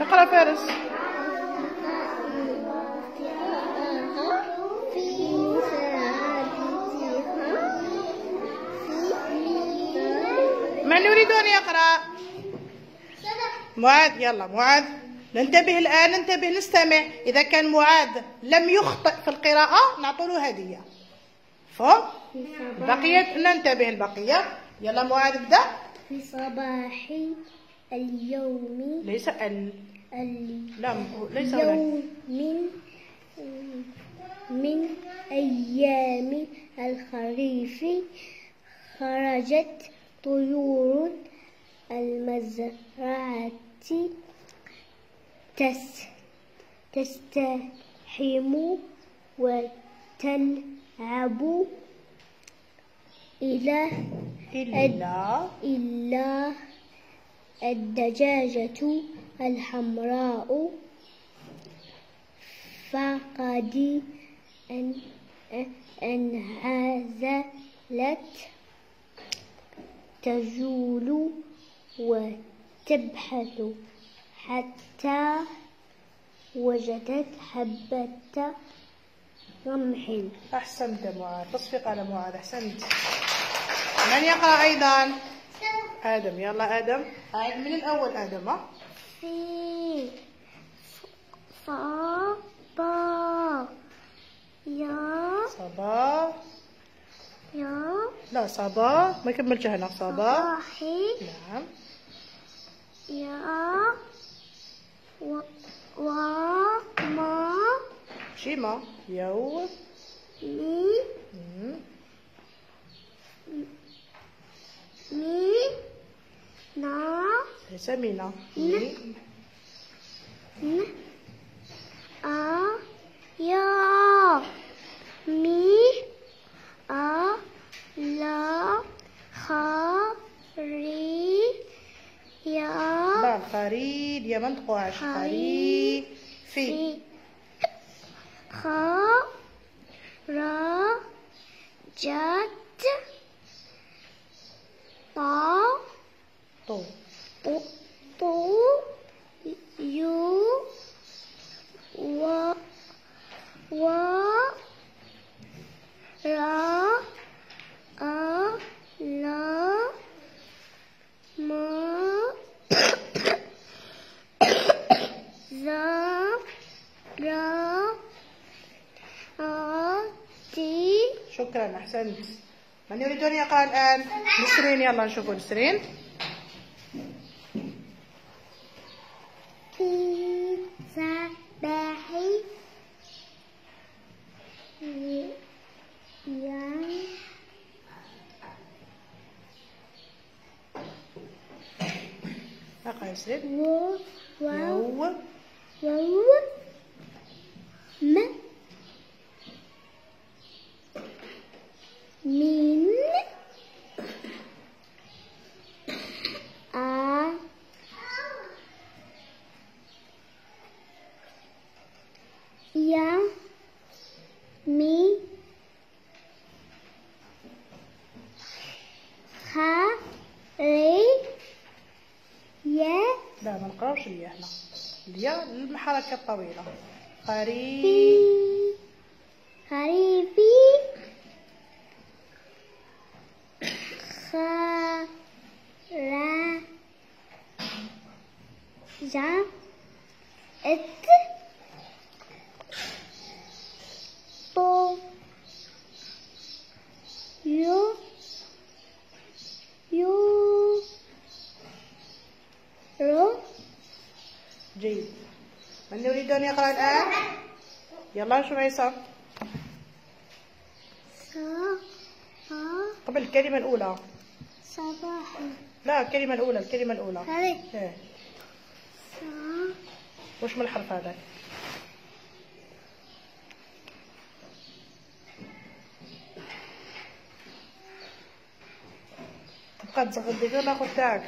اقرأ فارس. من يريد أن يقرأ؟ معاذ. يلا معاذ، ننتبه الآن، ننتبه نستمع. إذا كان معاذ لم يخطئ في القراءة نعطوله هدية. فهم؟ بقية ننتبه البقية. يلا معاذ ابدأ. في صباح اليوم. ليس لا ليس يوم من أيام الخريف خرجت طيور المزرعة تستحم وتلعب إلا الدجاجة الحمراء فقد انعزلت تجول وتبحث حتى وجدت حبة رمح. أحسنت معاذ، تصفيق على معاذ، أحسنت. من يقرأ أيضا؟ آدم. يلا آدم، من الأول آدم. في صبا يا صبا يا لا صبا ما كملتش هنا. صبا صباحي نعم. يا وما شيما يو نا ليس مينا. يا مي لا خري يا لا خريد يا من تقعش. خري في خرجت طو يو را لا ما شكرا أحسنت. من يريد أن يقرأ الآن؟ نسرين. يلا نشوفوا نسرين. في صباح اقرأ نسرين. يوم من يوم لا ما نقراوش الياء هنا. الياء الحركة الطويلة. خريفي جيد. من يريد أن يقرأ الآن؟ يلا شميسة. قبل الكلمة الأولى. صباح. لا الكلمة الأولى، الكلمة الأولى. هذه. إيه. وش من الحرف هذا؟ تبقى تصغر ديك ناخذ تاعك.